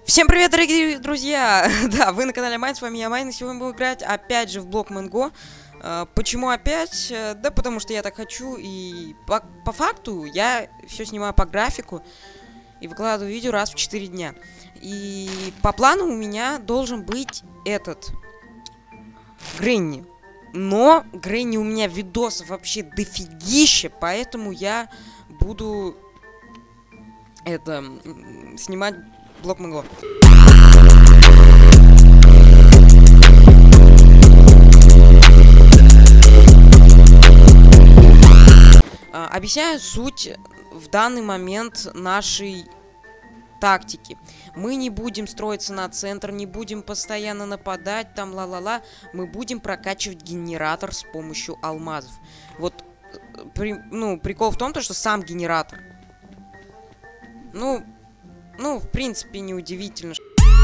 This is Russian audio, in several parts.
Всем привет, дорогие друзья! Да, вы на канале Майн, с вами я, Майн, и сегодня будем играть опять же в Blockman Go. Почему опять? Да потому что я так хочу, и по факту я все снимаю по графику и выкладываю видео раз в 4 дня. И по плану у меня должен быть этот Гренни. Но Гренни у меня видосов вообще дофигища, поэтому я буду снимать Blockman Go. Объясняю суть в данный момент нашей тактики. Мы не будем строиться на центр, не будем постоянно нападать, там ла-ла-ла. Мы будем прокачивать генератор с помощью алмазов. Вот, прикол в том, что сам генератор. В принципе, неудивительно.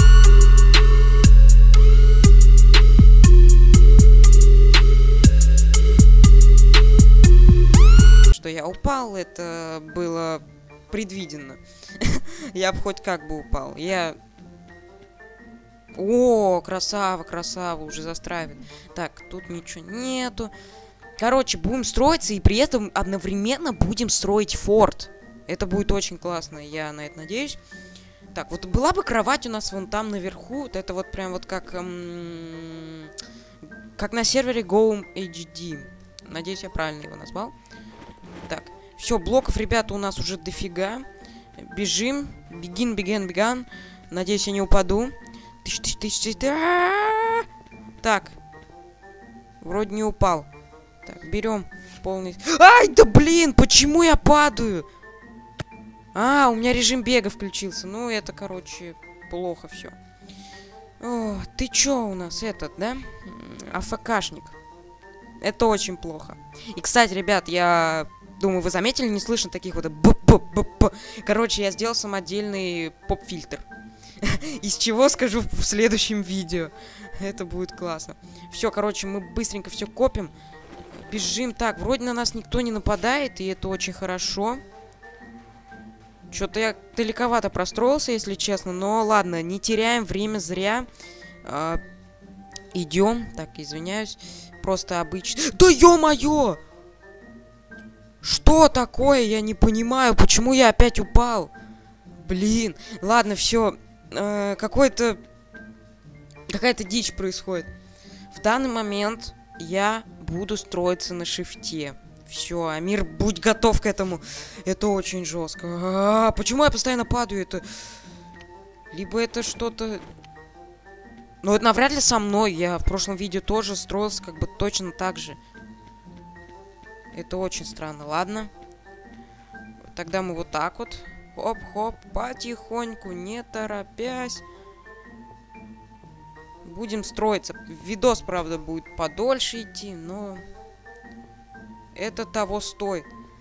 Что я упал, это было предвиденно. Я бы хоть как бы упал. О, красава, красава, уже застраивает. Так, тут ничего нету. Короче, будем строиться и при этом одновременно будем строить форт. Это будет очень классно, я на это надеюсь. Так, вот была бы кровать у нас вон там наверху. Вот это вот прям вот как на сервере GoHD. Надеюсь, я правильно его назвал. Так, все, блоков, ребята, у нас уже дофига. Бежим. Беган. Надеюсь, я не упаду. Так. Вроде не упал. Так, берем полный... Ай, да блин, почему я падаю? У меня режим бега включился. Ну, это, короче, плохо все. О, ты чё у нас этот, да? АФКшник. Это очень плохо. И, кстати, ребят, я думаю, вы заметили, не слышно таких вот б-б-б-б. Короче, я сделал самодельный поп-фильтр. Из чего скажу в следующем видео. Это будет классно. Все, короче, мы быстренько все копим. Бежим. Так, вроде на нас никто не нападает, и это очень хорошо. Что-то я далековато простроился, если честно. Но ладно, не теряем время зря. Идем. Так, извиняюсь. Просто обычно... Да ё-моё! Что такое? Я не понимаю, почему я опять упал. Блин. Ладно, все. Какая-то дичь происходит. В данный момент я буду строиться на шифте. Все, Амир, будь готов к этому. Это очень жестко. Почему я постоянно падаю? Это... Либо это что-то... Но это навряд ли со мной. Я в прошлом видео тоже строился как бы точно так же. Это очень странно. Ладно. Тогда мы вот так вот. Хоп-хоп, потихоньку, не торопясь. Будем строиться. Видос, правда, будет подольше идти, но... Это того стоит.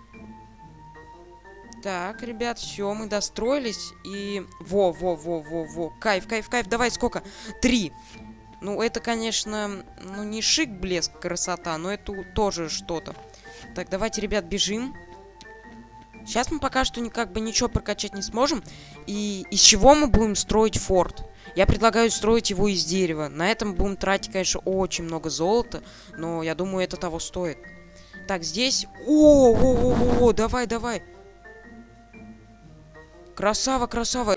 Так, ребят, все, мы достроились. И... Во. Кайф. Давай, сколько? 3. Ну, это, конечно, не шик, блеск, красота, но это тоже что-то. Так, давайте, ребят, бежим. Сейчас мы пока что ничего прокачать не сможем. И из чего мы будем строить форт? Я предлагаю строить его из дерева. На этом будем тратить, конечно, очень много золота. Но я думаю, это того стоит. Так, здесь... О, давай. Красава.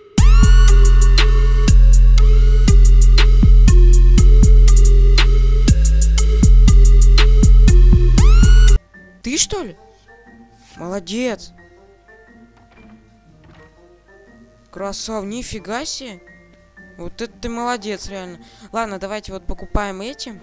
Ты, что ли? Молодец. Красав, нифига себе. Вот это ты молодец, реально. Ладно, давайте вот покупаем эти.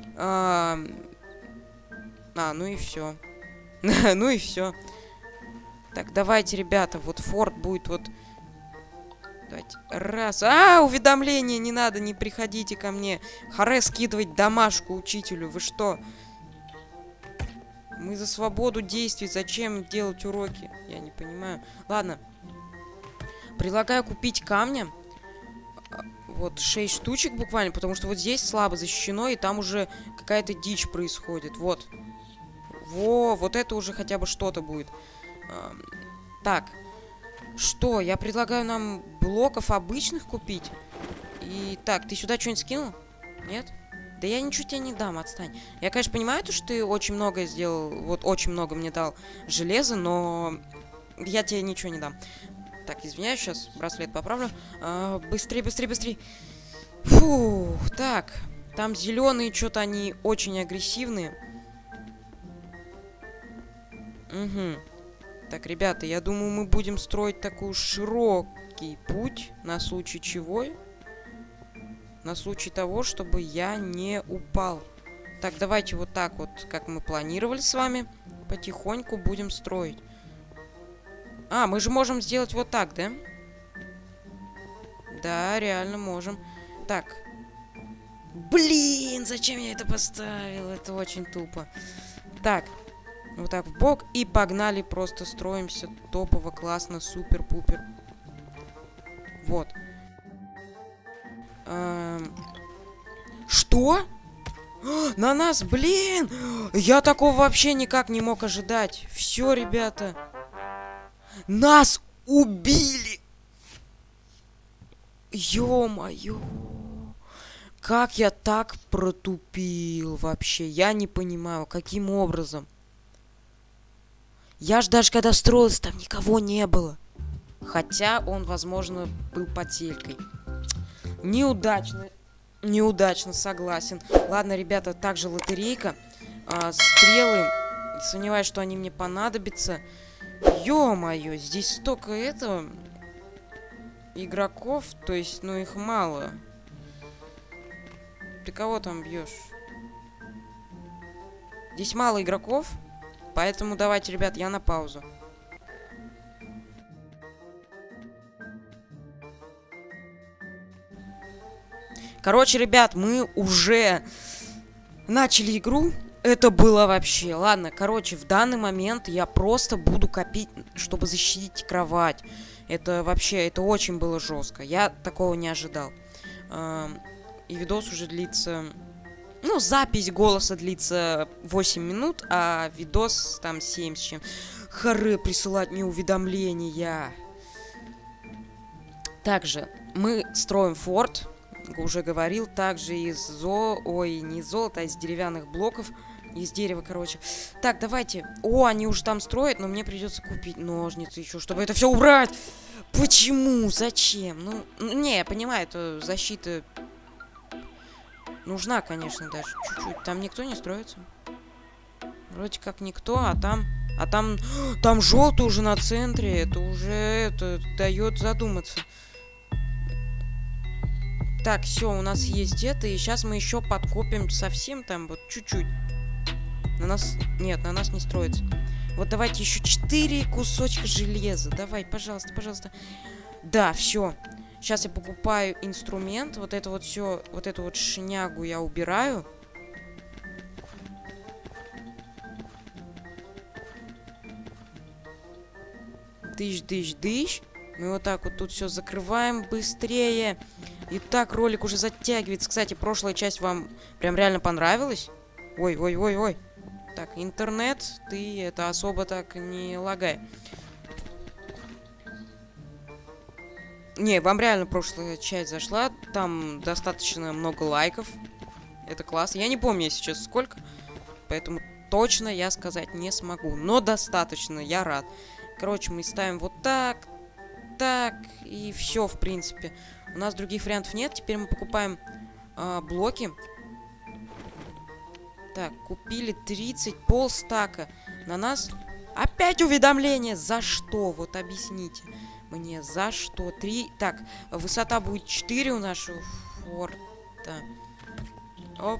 Ну и все. Ну и все. Так, давайте, ребята, вот форт будет вот... Давайте. Раз. Уведомление, не надо, не приходите ко мне. Харе скидывать домашку учителю, вы что? Мы за свободу действий, зачем делать уроки? Я не понимаю. Ладно. Предлагаю купить камня. Вот 6 штучек буквально, потому что вот здесь слабо защищено, и там уже какая-то дичь происходит. Вот. Вот это уже хотя бы что-то будет. Так. Что? Я предлагаю нам блоков обычных купить. И так, ты сюда что-нибудь скинул? Нет? Да я ничего тебе не дам, отстань. Я, конечно, понимаю, то, что ты очень много сделал, вот очень много мне дал железа, но я тебе ничего не дам. Так, извиняюсь, сейчас браслет поправлю. Быстрее, быстрее, быстрее. Фух, так. Там зеленые, что-то они очень агрессивные. Угу. Так, ребята, я думаю, мы будем строить такой широкий путь, на случай чего? На случай того, чтобы я не упал. Так, давайте вот так вот, как мы планировали с вами, потихоньку будем строить. А, мы же можем сделать вот так, да? Да, реально можем. Так. Блин, зачем я это поставил? Это очень тупо. Так. Вот так в бок. И погнали, просто строимся. Топово, классно, супер-пупер. Вот. Что? На нас, блин! Я такого вообще никак не мог ожидать. Все, ребята. Нас убили! Ё-моё! Как я так протупил вообще? Я не понимаю, каким образом. Я ж даже когда строился, там никого не было. Хотя он, возможно, был поделькой. Неудачно. Неудачно, согласен. Ладно, ребята, также лотерейка. Стрелы. Сомневаюсь, что они мне понадобятся. Ё-моё, здесь столько этого... игроков, то есть, ну, их мало. Ты кого там бьешь? Здесь мало игроков, поэтому давайте, ребят, я на паузу. Короче, ребят, мы уже начали игру. Это было вообще... Ладно, короче, в данный момент я просто буду копить, чтобы защитить кровать. Это вообще, это очень было жестко. Я такого не ожидал. И видос уже длится... Ну, запись голоса длится 8 минут, а видос там 7 с чем. Харе присылать мне уведомления. Также мы строим форт. Уже говорил, также из не из золота, а из деревянных блоков. Из дерева, короче. Так, давайте. О, они уже там строят, но мне придется купить ножницы еще, чтобы это все убрать. Почему? Зачем? Ну, не, я понимаю, это защита нужна, конечно, даже чуть-чуть. Там никто не строится. Вроде как никто, а там... Там желтый уже на центре. Это уже это дает задуматься. Так, все, у нас есть это. И сейчас мы еще подкопим совсем там, вот чуть-чуть. На нас... Нет, на нас не строится. Вот давайте еще 4 кусочка железа. Давай, пожалуйста, пожалуйста. Да, все. Сейчас я покупаю инструмент. Вот это вот все, вот эту вот шнягу я убираю. Дыщ. Мы вот так вот тут все закрываем быстрее. И так ролик уже затягивается. Кстати, прошлая часть вам прям реально понравилась. Ой. Так, интернет, ты это особо так не лагай. Не, вам реально прошлая часть зашла. Там достаточно много лайков. Это классно. Я не помню сейчас сколько. Поэтому точно я сказать не смогу. Но достаточно, я рад. Короче, мы ставим вот так. Так, и все, в принципе. У нас других вариантов нет. Теперь мы покупаем блоки. Так, купили 30, полстака. На нас опять уведомление. За что? Вот объясните мне, за что? 3. Так, высота будет 4 у нашего форта. Оп.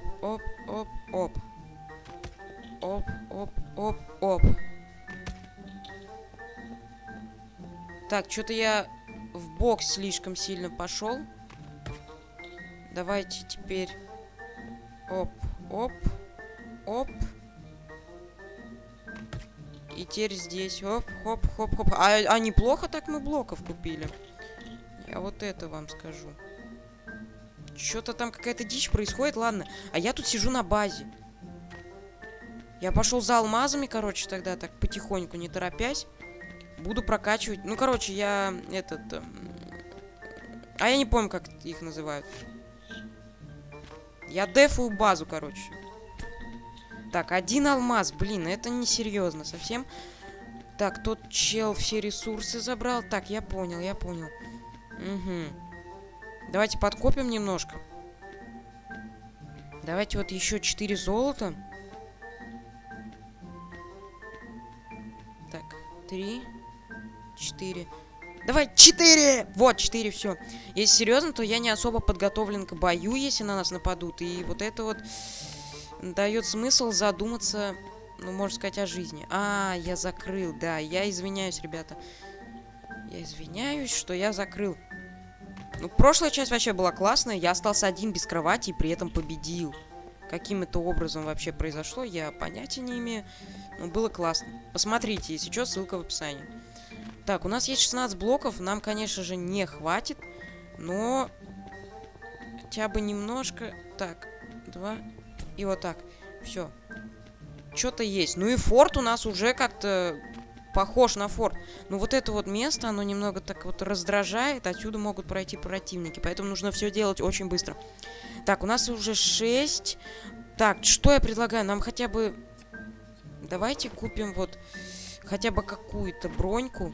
Оп. Так, что-то я в бокс слишком сильно пошел. Давайте теперь... Оп. И теперь здесь. Хоп. А неплохо так мы блоков купили. Я вот это вам скажу. Что-то там какая-то дичь происходит, ладно. А я тут сижу на базе. Я пошел за алмазами, короче, тогда так потихоньку, не торопясь. Буду прокачивать. Ну, короче, я этот... А я не помню, как их называют. Я дефую базу, короче. Так, 1 алмаз. Блин, это несерьезно совсем. Так, тот чел все ресурсы забрал. Так, я понял, я понял. Угу. Давайте подкопим немножко. Давайте вот еще 4 золота. Так, 3, 4. Давай, 4! Вот, 4, все. Если серьезно, то я не особо подготовлен к бою, если на нас нападут. И вот это вот дает смысл задуматься, ну, можно сказать, о жизни. А, я закрыл, да. Я извиняюсь, ребята. Я извиняюсь, что я закрыл. Ну, прошлая часть вообще была классная. Я остался один без кровати и при этом победил. Каким это образом вообще произошло, я понятия не имею. Но было классно. Посмотрите, если что, ссылка в описании. Так, у нас есть 16 блоков. Нам, конечно же, не хватит. Но хотя бы немножко. Так, 2. И вот так. Все. Что-то есть. Ну и форт у нас уже как-то похож на форт. Но вот это вот место, оно немного так вот раздражает. Отсюда могут пройти противники. Поэтому нужно все делать очень быстро. Так, у нас уже 6. Так, что я предлагаю? Нам хотя бы... Давайте купим вот хотя бы какую-то броньку.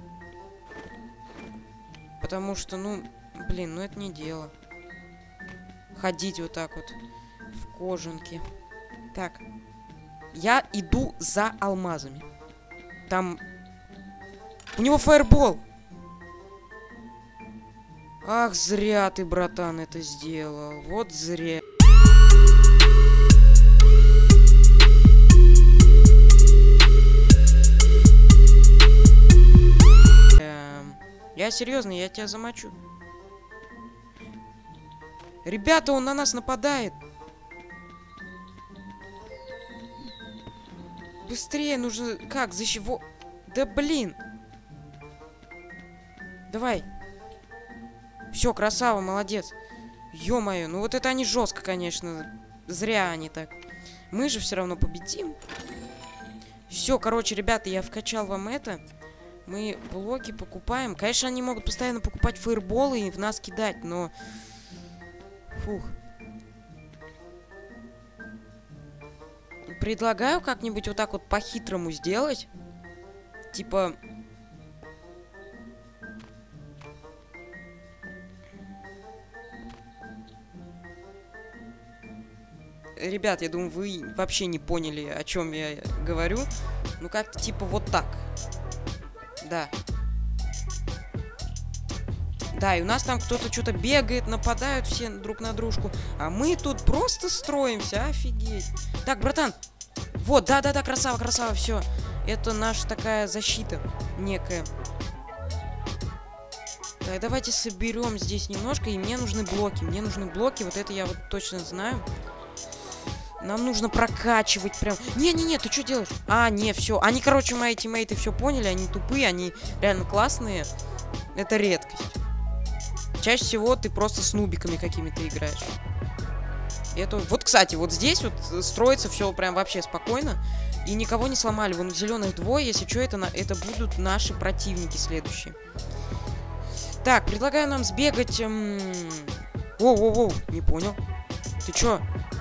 Потому что, ну, блин, ну это не дело. Ходить вот так вот в кожанке. Так. Я иду за алмазами. Там... У него фаербол! Ах, зря ты, братан, это сделал. Вот зря. Я серьезно, я тебя замочу. Ребята, он на нас нападает. Быстрее нужно... Как? За чего? Да блин. Давай. Все, красава, молодец. Ё-моё, ну вот это они жестко, конечно. Зря они так. Мы же все равно победим. Все, короче, ребята, я вкачал вам это. Мы блоки покупаем. Конечно, они могут постоянно покупать фаерболы и в нас кидать, но... Фух. Предлагаю как-нибудь вот так вот по-хитрому сделать. Типа... Ребят, я думаю, вы вообще не поняли, о чем я говорю. Ну, как-то типа вот так. Да. Да, и у нас там кто-то что-то бегает, нападают все друг на дружку. А мы тут просто строимся, офигеть. Так, братан. Вот, да-да-да, красава, красава, все. Это наша такая защита некая. Так, давайте соберем здесь немножко. И мне нужны блоки. Мне нужны блоки, вот это я вот точно знаю. Нам нужно прокачивать прям... Не-не-не, ты что делаешь? А, не, все. Они, короче, мои тиммейты все поняли, они тупые, они реально классные. Это редкость. Чаще всего ты просто с нубиками какими-то играешь. Это... Вот, кстати, вот здесь вот строится все прям вообще спокойно. И никого не сломали. Вон зеленых двое, если что, это будут наши противники следующие. Так, предлагаю нам сбегать... Воу-воу-воу, не понял. Ты чё?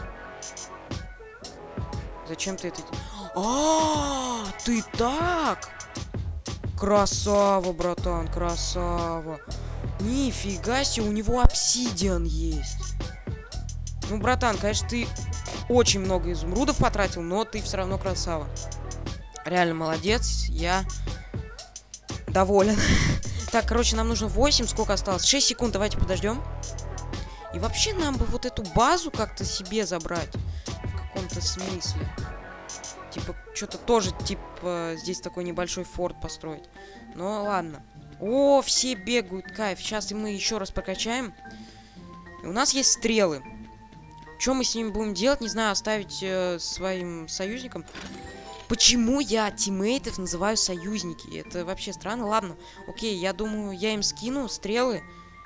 Зачем ты это... Ты так? Красава, братан, красава. Нифига себе, у него обсидиан есть. Ну, братан, конечно, ты очень много изумрудов потратил, но ты все равно красава. Реально молодец, я доволен. Так, короче, нам нужно 8, сколько осталось? 6 секунд, давайте подождем. И вообще нам бы вот эту базу как-то себе забрать. В каком-то смысле. Типа, что-то тоже, типа, здесь такой небольшой форт построить. Ну, ладно. О, все бегают, кайф. Сейчас мы еще раз прокачаем. И у нас есть стрелы. Что мы с ними будем делать? Не знаю, оставить своим союзникам. Почему я тиммейтов называю союзники? Это вообще странно. Ладно, окей, я думаю, я им скину стрелы.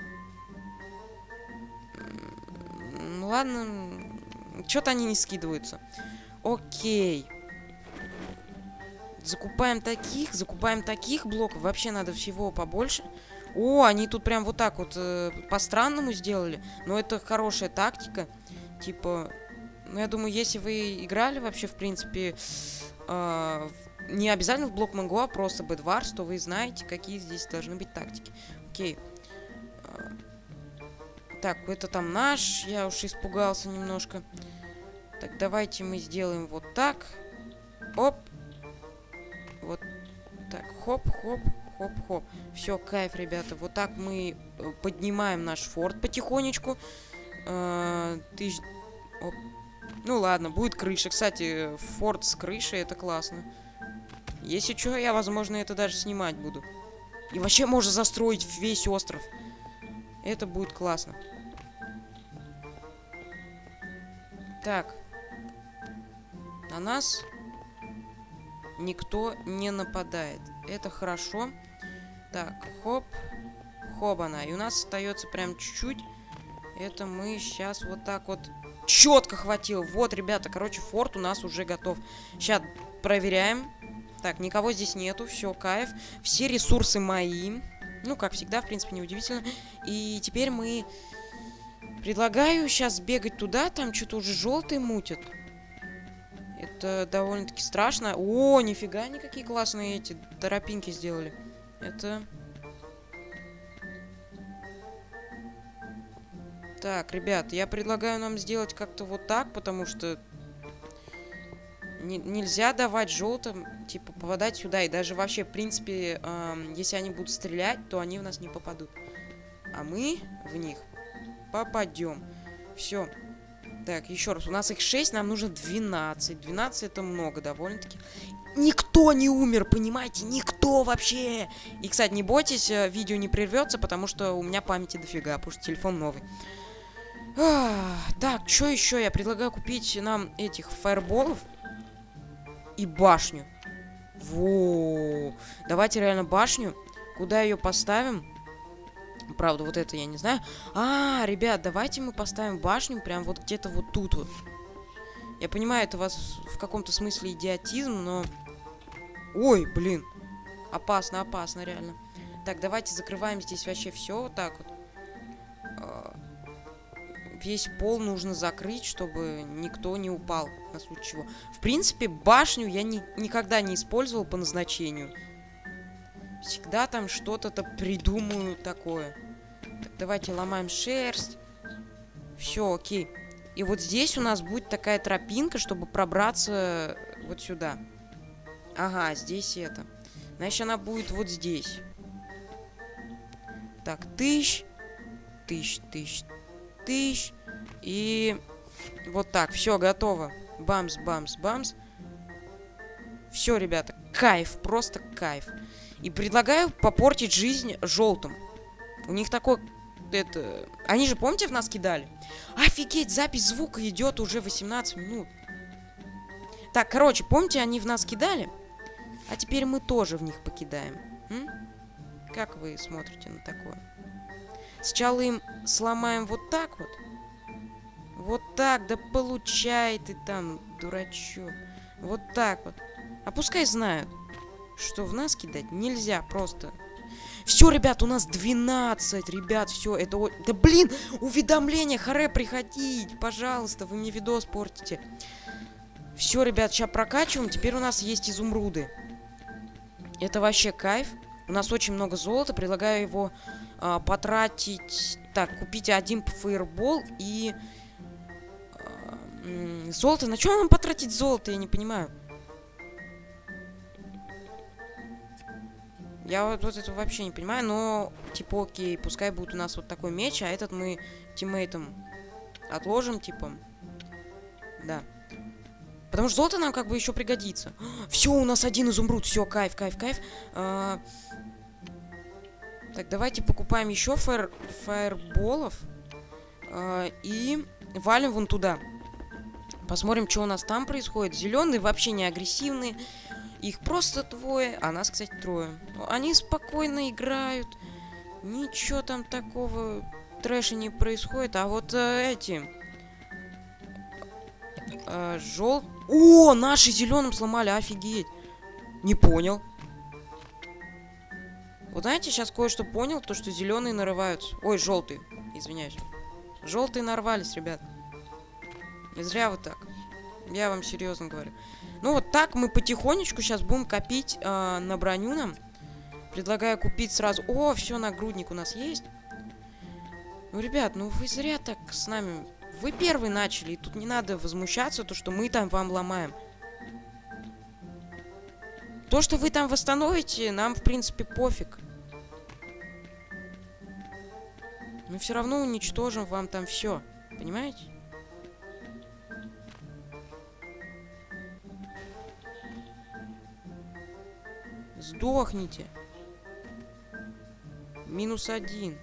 Ну, ладно. Что-то они не скидываются. Окей. Закупаем таких блоков. Вообще надо всего побольше. О, они тут прям вот так вот по-странному сделали. Но это хорошая тактика. Типа, ну, я думаю, если вы играли вообще, в принципе, не обязательно в блок Монго, а просто Bedwars, то вы знаете, какие здесь должны быть тактики. Окей. Так, это там наш. Я уж испугался немножко. Так, давайте мы сделаем вот так. Оп. Вот так. Хоп, хоп, хоп, хоп. Все, кайф, ребята. Вот так мы поднимаем наш форт потихонечку. Оп. Ну ладно, будет крыша. Кстати, форт с крышей, это классно. Если что, я, возможно, это даже снимать буду. И вообще можно застроить весь остров. Это будет классно. Так. На нас никто не нападает. Это хорошо. Так, хоп. Хобана. И у нас остается прям чуть-чуть. Это мы сейчас вот так вот... Четко хватило. Вот, ребята, короче, форт у нас уже готов. Сейчас проверяем. Так, никого здесь нету. Все, кайф. Все ресурсы мои. Ну, как всегда, в принципе, неудивительно. И теперь мы... Предлагаю сейчас бегать туда. Там что-то уже желтые мутят. Это довольно-таки страшно. О, нифига, они какие классные эти торопинки сделали. Это... Так, ребят, я предлагаю нам сделать как-то вот так, потому что нельзя давать желтым, типа, попадать сюда. И даже вообще, в принципе, если они будут стрелять, то они в нас не попадут. А мы в них попадем. Все. Так, еще раз. У нас их 6, нам нужно 12. 12 это много довольно-таки. Никто не умер, понимаете? Никто вообще. И, кстати, не бойтесь, видео не прервется, потому что у меня памяти дофига, потому что телефон новый. Так, что еще? Я предлагаю купить нам этих фаерболов и башню. Во. Давайте реально башню. Куда ее поставим? Правда, вот это я не знаю. Ребят, давайте мы поставим башню прям вот где-то вот тут вот. Я понимаю, это у вас в каком-то смысле идиотизм, но... Ой, блин. Опасно, опасно, реально. Так, давайте закрываем здесь вообще все вот так вот. Весь пол нужно закрыть, чтобы никто не упал, на случай чего. В принципе, башню я никогда не использовал по назначению. Всегда там что-то придумаю такое. Так, давайте ломаем шерсть. Все, окей. И вот здесь у нас будет такая тропинка, чтобы пробраться вот сюда. Ага, здесь это. Значит, она будет вот здесь. Так, тысяч. И вот так, все, готово. Бамс, бамс, бамс. Все, ребята, кайф, просто кайф. И предлагаю попортить жизнь желтым. У них такой... Это... Они же, помните, в нас кидали? Офигеть, запись звука идет уже 18 минут. Так, короче, помните, они в нас кидали? А теперь мы тоже в них покидаем. Как вы смотрите на такое? Сначала им сломаем вот так вот. Вот так, да получай ты там, дурачок. Вот так вот. А пускай знают, что в нас кидать нельзя просто. Все, ребят, у нас 12, ребят, все, это... Да блин, уведомления, харе, приходить, пожалуйста, вы мне видос портите. Все, ребят, сейчас прокачиваем, теперь у нас есть изумруды. Это вообще кайф. У нас очень много золота, предлагаю его потратить... Так, купить один фаербол и... золото, на что нам потратить золото, я не понимаю. Я вот это вообще не понимаю, но, типа, окей, пускай будет у нас вот такой меч, а этот мы тиммейтам отложим, типа. Да. Потому что золото нам как бы еще пригодится. Все, у нас один изумруд, все, кайф, кайф, кайф. Так, давайте покупаем еще фаерболов. И валим вон туда. Посмотрим, что у нас там происходит. Зеленые вообще не агрессивные. Их просто двое, а нас, кстати, трое. Они спокойно играют. Ничего там такого трэша не происходит. А вот эти... О, наши зеленым сломали, офигеть. Не понял. Вот знаете, сейчас кое-что понял, то что зеленые нарываются. Ой, желтые, извиняюсь. Желтые нарвались, ребят. Не зря вы так. Я вам серьезно говорю. Ну вот так мы потихонечку сейчас будем копить на броню нам. Предлагаю купить сразу. О, все, нагрудник у нас есть. Ну, ребят, ну вы зря так с нами. Вы первые начали, и тут не надо возмущаться, то что мы там вам ломаем. То, что вы там восстановите, нам, в принципе, пофиг. Мы все равно уничтожим вам там все. Понимаете? Сдохните. -1.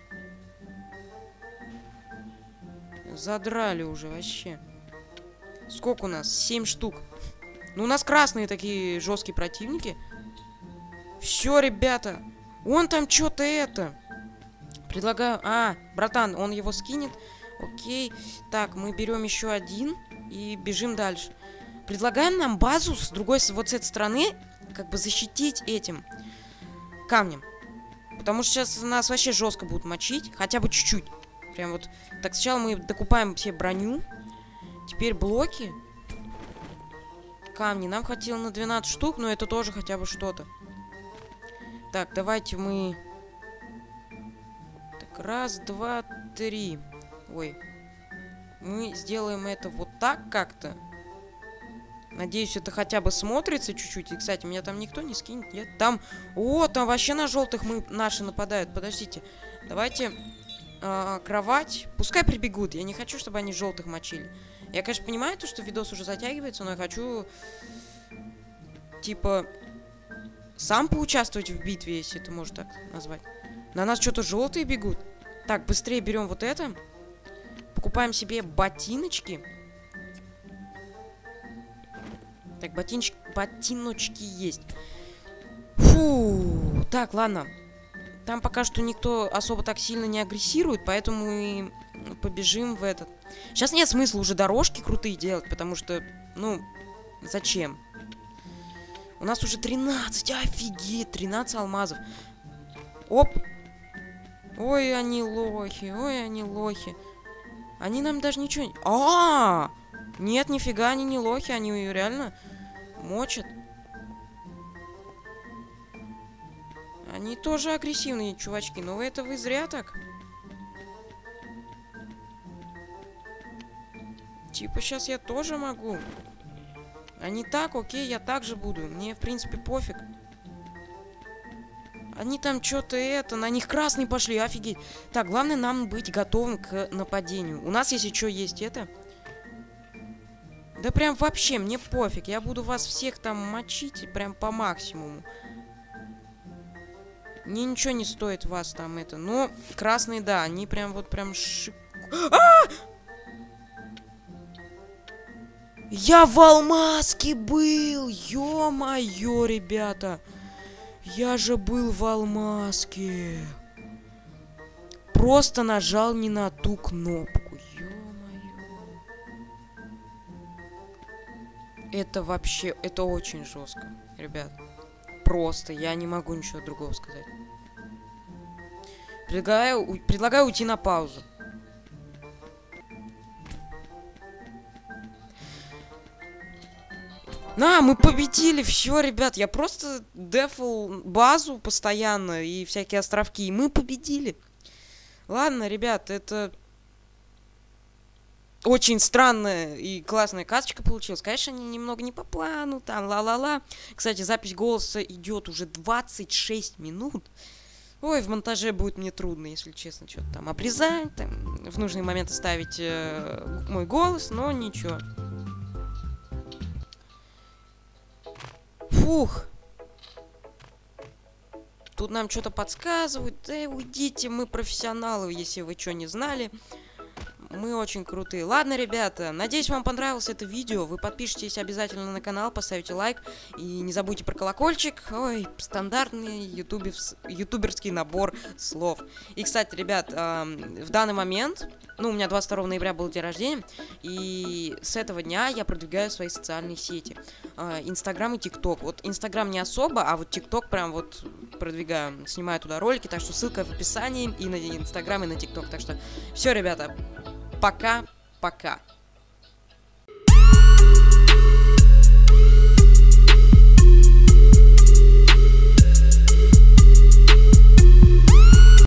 Задрали уже вообще. Сколько у нас? 7 штук. Ну, у нас красные такие жесткие противники. Все, ребята. Он там что-то это. Предлагаю... А, братан, он его скинет. Окей. Так, мы берем еще один и бежим дальше. Предлагаем нам базу с другой, вот с этой стороны, как бы защитить этим камнем. Потому что сейчас нас вообще жестко будут мочить. Хотя бы чуть-чуть. Прям вот. Так, сначала мы докупаем все броню. Теперь блоки. Камни. Нам хватило на 12 штук, но это тоже хотя бы что-то. Так, давайте мы... Так, раз, два, три. Ой. Мы сделаем это вот так как-то. Надеюсь, это хотя бы смотрится чуть-чуть. И, кстати, меня там никто не скинет. Нет, там... О, там вообще на желтых наши нападают. Подождите. Давайте... кровать. Пускай прибегут. Я не хочу, чтобы они желтых мочили. Я, конечно, понимаю, то, что видос уже затягивается, но я хочу... Типа... Сам поучаствовать в битве, если это можно так назвать. На нас что-то желтые бегут. Так, быстрее берем вот это. Покупаем себе ботиночки. Так, ботиночки есть. Фу. Так, ладно. Там пока что никто особо так сильно не агрессирует, поэтому мы побежим в этот. Сейчас нет смысла уже дорожки крутые делать, потому что, ну, зачем? У нас уже 13, офигеть, 13 алмазов. Оп. Ой, они лохи, ой, они лохи. Они нам даже ничего не... Нет, нифига, они не лохи, они ее реально мочат. Они тоже агрессивные чувачки, но это вы зря так. Типа, сейчас я тоже могу. Они так, окей, я так же буду. Мне, в принципе, пофиг. Они там что-то это... На них красные пошли, офигеть. Так, главное нам быть готовым к нападению. У нас, если что, есть это... Да прям вообще, мне пофиг. Я буду вас всех там мочить прям по максимуму. Мне ничего не стоит вас там это. Но красные, да, они прям вот прям Я в алмазке был! Ё-моё, ребята! Я же был в алмазке! Просто нажал не на ту кнопку. Ё-моё. Это вообще... Это очень жестко, ребят. Просто, я не могу ничего другого сказать. Предлагаю уйти на паузу. На, мы победили, все, ребят. Я просто дефал базу постоянно и всякие островки. И мы победили. Ладно, ребят, это... Очень странная и классная карточка получилась. Конечно, немного не по плану, там, ла-ла-ла. Кстати, запись голоса идет уже 26 минут. Ой, в монтаже будет мне трудно, если честно, что-то там обрезать, там, в нужный момент ставить мой голос, но ничего. Фух. Тут нам что-то подсказывают. Да уйдите, мы профессионалы, если вы что не знали. мы очень крутые. Ладно, ребята, надеюсь, вам понравилось это видео. Вы подпишитесь обязательно на канал, поставите лайк. И не забудьте про колокольчик. Ой, стандартный ютуберский набор слов. И, кстати, ребят, в данный момент, ну, у меня 22 ноября был день рождения, и с этого дня я продвигаю свои социальные сети. Инстаграм и ТикТок. Вот Инстаграм не особо, а вот ТикТок прям вот продвигаю, снимаю туда ролики, так что ссылка в описании и на Инстаграм, и на ТикТок. Так что все, ребята, пока-пока.